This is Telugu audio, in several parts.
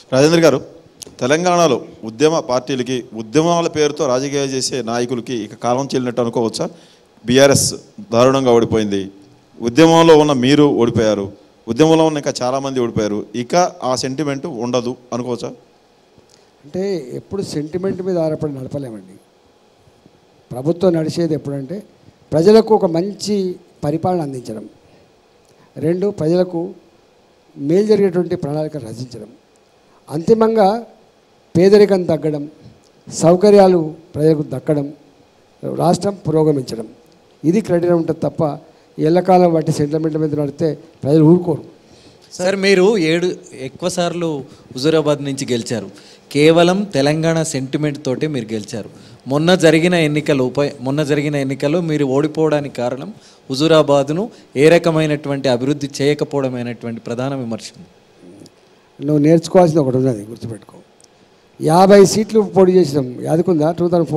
రాజేంద్ర గారు, తెలంగాణలో ఉద్యమ పార్టీలకి ఉద్యమాల పేరుతో రాజకీయాలు చేసే నాయకులకి ఇక కాలం చెల్లినట్టు అనుకోవచ్చా? బీఆర్ఎస్ దారుణంగా ఓడిపోయింది, ఉద్యమంలో ఉన్న మీరు ఓడిపోయారు, ఉద్యమంలో ఉన్న ఇంకా చాలామంది ఓడిపోయారు, ఇక ఆ సెంటిమెంట్ ఉండదు అనుకోవచ్చా? అంటే ఎప్పుడు సెంటిమెంట్ మీద ఆధారపడి నడపలేమండి. ప్రభుత్వం నడిచేది ఎప్పుడంటే ప్రజలకు ఒక మంచి పరిపాలన అందించడం, రెండు ప్రజలకు మేలు జరిగేటువంటి ప్రణాళిక రచించడం, అంతిమంగా పేదరికం తగ్గడం, సౌకర్యాలు ప్రజలకు దక్కడం, రాష్ట్రం పురోగమించడం, ఇది క్రైటీరియా ఉంటుంది తప్ప ఎల్లకాలం బట్టి సెంటిమెంట్ల మీద నడితే ప్రజలు ఊరుకోరు. సార్, మీరు ఎక్కువ సార్లు హుజూరాబాద్ నుంచి గెలిచారు. కేవలం తెలంగాణ సెంటిమెంట్ తోటి మీరు గెలిచారు. మొన్న జరిగిన ఎన్నికల్లో మీరు ఓడిపోవడానికి కారణం హుజూరాబాద్ను ఏ రకమైనటువంటి అభివృద్ధి చేయకపోవడమైనటువంటి ప్రధాన విమర్శ. నువ్వు నేర్చుకోవాల్సింది ఒకటి ఉన్నది, గుర్తుపెట్టుకో. 50 సీట్లు పోటీ చేసినాం, యాదుకుందా?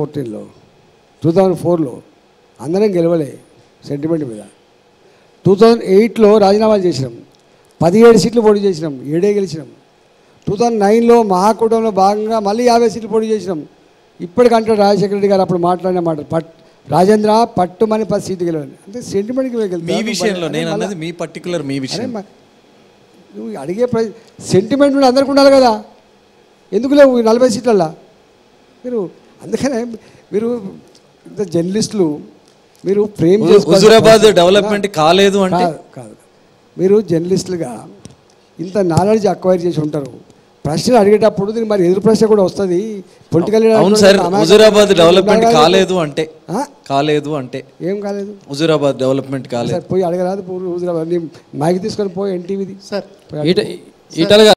2004లో అందరం గెలవలే సెంటిమెంట్ మీద. 2008లో రాజీనామాలు చేసినాం, 17 సీట్లు పోటీ చేసినాం, 7 గెలిచినాం. 2009లో మహాకూటంలో భాగంగా మళ్ళీ 50 సీట్లు పోటీ చేసినాం. ఇప్పటికంటే రాజశేఖర రెడ్డి గారు అప్పుడు మాట్లాడిన మాట, రాజేంద్ర పట్టుమని 10 సీట్లు గెలవాలి అంటే సెంటిమెంట్కి మీ విషయంలో నేను అన్నది మీ పర్టికులర్ మీ విషయం. నువ్వు అడిగే సెంటిమెంట్ నుండి అందరికీ ఉండాలి కదా, ఎందుకు లేవు 40 సీట్లల్లా? మీరు అందుకనే మీరు ఇంత జర్నలిస్టులు మీరు ఫ్రేమ్ హుజూరాబాద్ డెవలప్మెంట్ కాలేదు అంటే కాదు. మీరు జర్నలిస్టులుగా ఇంత నాలెడ్జ్ అక్వైర్ చేసి ఉంటారు, ప్రశ్నలు అడిగేటప్పుడు దీనికి మరి ఎదురు ప్రశ్న కూడా వస్తుంది. పొలిటికల్ హుజూరాబాద్ డెవలప్మెంట్ కాలేదు అంటే ఏం కాలేదు? హుజూరాబాద్ డెవలప్మెంట్ కాలేదు, పోయి అడగరాదు. హుజూరాబాద్ మైక్ తీసుకొని పోయి ఎన్టీవీది సార్